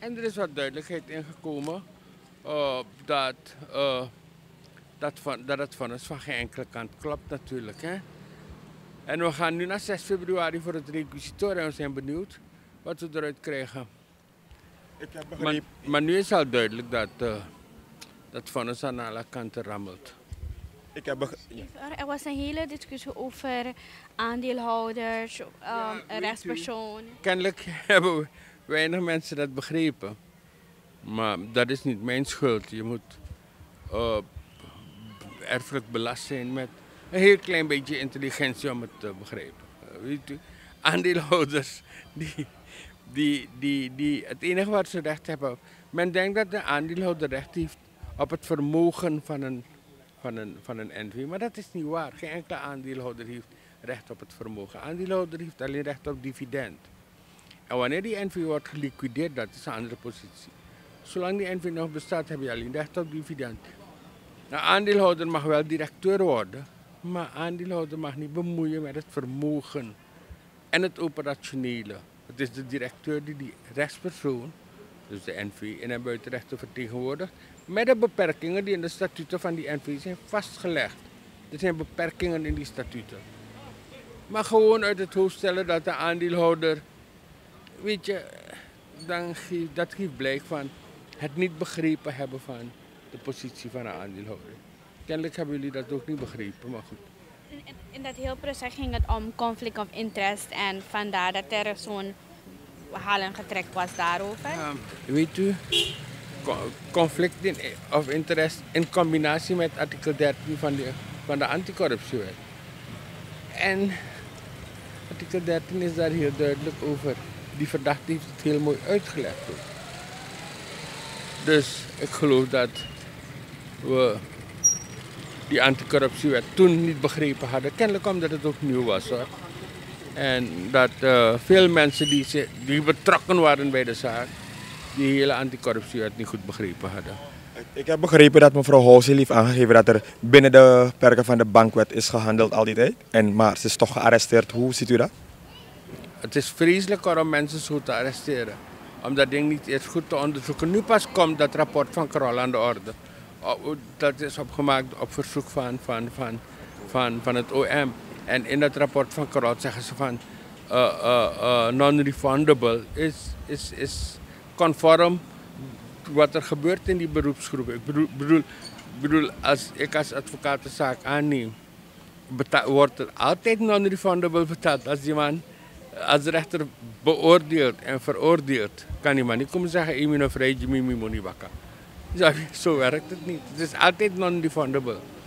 En er is wat duidelijkheid ingekomen dat het vonnis van geen enkele kant klopt natuurlijk. Hè? En we gaan nu naar 6 februari voor het requisitorium en we zijn benieuwd wat we eruit krijgen. Ik heb begrepen. Maar nu is al duidelijk dat vonnis aan alle kanten rammelt. Er was een hele discussie over aandeelhouders, rechtspersoon. Kennelijk hebben weinig mensen dat begrepen. Maar dat is niet mijn schuld. Je moet erfelijk belast zijn met een heel klein beetje intelligentie om het te begrijpen. Weet u, aandeelhouders, het enige wat ze recht hebben. Men denkt dat de aandeelhouder recht heeft op het vermogen van een NV. Maar dat is niet waar. Geen enkele aandeelhouder heeft recht op het vermogen. Aandeelhouder heeft alleen recht op dividend. En wanneer die NV wordt geliquideerd, dat is een andere positie. Zolang die NV nog bestaat, heb je alleen recht op dividend. Een aandeelhouder mag wel directeur worden, maar aandeelhouder mag niet bemoeien met het vermogen en het operationele. Het is de directeur die rechtspersoon, dus de NV, in en buitenrechten vertegenwoordigt, met de beperkingen die in de statuten van die NV zijn vastgelegd. Er zijn beperkingen in die statuten. Maar gewoon uit het hoofd stellen dat de aandeelhouder, weet je, dat geeft blijk van het niet begrepen hebben van de positie van een aandeelhouder. Kennelijk hebben jullie dat ook niet begrepen, maar goed. In dat hele proces ging het om conflict of interest en vandaar dat er zo'n haal getrekt was daarover. Weet u, conflict of interest in combinatie met artikel 13 van de anticorruptiewet. En artikel 13 is daar heel duidelijk over. Die verdachte heeft het heel mooi uitgelegd ook. Dus ik geloof dat we die anticorruptiewet toen niet begrepen hadden. Kennelijk omdat het ook nieuw was hoor. En dat veel mensen die betrokken waren bij de zaak, die hele anticorruptiewet niet goed begrepen hadden. Ik heb begrepen dat mevrouw Hausil heeft aangegeven dat er binnen de perken van de Bankwet is gehandeld al die tijd. Maar ze is toch gearresteerd. Hoe ziet u dat? Het is vreselijk om mensen zo te arresteren. Om dat ding niet eerst goed te onderzoeken. Nu pas komt dat rapport van Krol aan de orde. Dat is opgemaakt op verzoek van het OM. En in dat rapport van Krol zeggen ze van non-refundable is conform wat er gebeurt in die beroepsgroep. Ik bedoel als ik als advocaat de zaak aanneem, wordt er altijd non-refundable betaald als de rechter beoordeelt en veroordeelt, kan die man niet komen zeggen, ik ben vrij, je moet niet bakken. Zo werkt het niet. Het is altijd non-refundable.